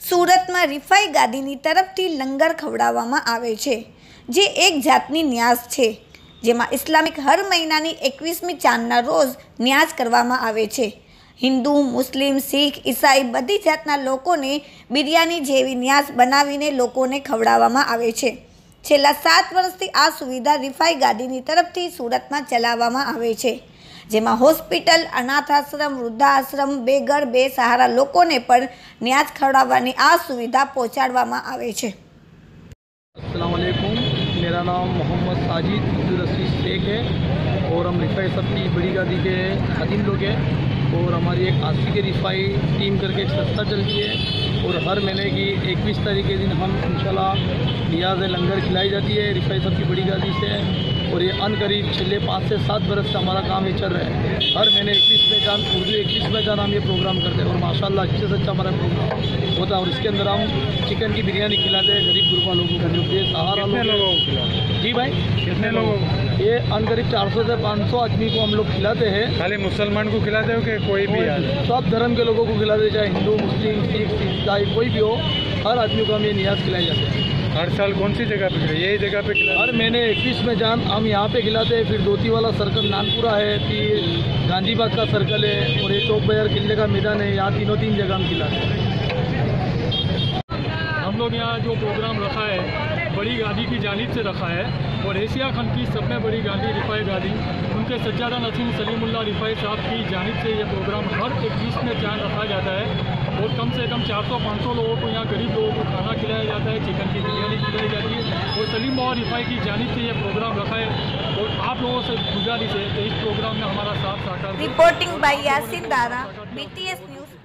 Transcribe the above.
सूरत में रिफाई गादीनी तरफथी लंगर खवડાવવામાં આવે છે, જે एक जातनी न्यास है, जेमां इस्लामिक हर महीनानी 21मी चांदना रोज न्यास करवामां आवे छे। हिंदू, मुस्लिम, सीख, ईसाई बधी जातना लोकोने बिरयानी जेवी न्यास बनावीने लोकोने खवડાવવામાં આવે છે। छेल्ला 7 वर्षथी आ सुविधा रिफाई गादीनी तरफथी सूरतमां चलाववामां आवे छे, जेमां होस्पिटल, अनाथाश्रम, वृद्धाश्रम, बेघर, बेसहारा लोकोने पण न्यास खवડાવવાની आ सुविधा पहोंचाडवामां आवे छे। अस्सलाम वालेकुम, मेरा नाम मोहम्मद साजिद अब्दुल रशीद शेख है और हम रिफाई सब की बड़ी गादी के खादिम लोग हैं और हमारी एक आसी के रिफाई टीम करके एक संस्था चलती है और हर महीने की 21 तारीख के दिन हम इंशाल्लाह नियाज़ लंगर खिलाई जाती है रिफाई सब की बड़ी गादी से। और ये अनकरीब पिछले 5 से 7 बरस से हमारा काम ये चल रहा है। हर महीने 21 में जान उर्दू 21 में जान हम ये प्रोग्राम करते हैं और माशाल्लाह अच्छे से अच्छा हमारा प्रोग्राम होता है। और इसके अंदर हम चिकन की बिरयानी खिलाते हैं गरीब गुरबा लोगों को, जो बेसहारा लोगों को। जी भाई, कितने लोगों को? ये अनकरीब 400 से 500 आदमी को हम लोग खिलाते हैं। खाली मुसलमान को खिलाते हो कि कोई भी? सब धर्म के लोगों को खिलाते, चाहे हिंदू, मुस्लिम, सिख, ईसाई कोई भी हो, हर आदमी को हम ये नियाज खिलाई जाते हैं। हर साल कौन सी जगह पे? यही जगह पे खिलाते? हर महीने 21 में जान हम यहाँ पे खिलाते हैं। फिर दोती वाला सर्कल नानपुरा है, फिर गांधीबाग का सर्कल है और ये चौक बाजार किले का मैदान है, यहाँ तीन जगह हम खिलाते हैं। हम लोग यहाँ जो प्रोग्राम रखा है बड़ी गादी की जानिब से रखा है और एशिया खंड की सबसे बड़ी गादी रिफाई गादी उनके सज्जादा नसीम सलीमुल्लाह रिफाई साहब की जानिब से ये प्रोग्राम हर 21 में चांद रखा जाता है और कम से कम 400-500 लोगों को यहाँ गरीब लोगों को खाना खिलाया जाता है, चिकन की बिरयानी खिलाई जाती है और सलीम और रिफाई की जानिब से ये प्रोग्राम रखा है। और आप लोगों से गुजारिश है कि इस प्रोग्राम में हमारा साथ सहकार। Reporting by Yasin Dar, BTS news.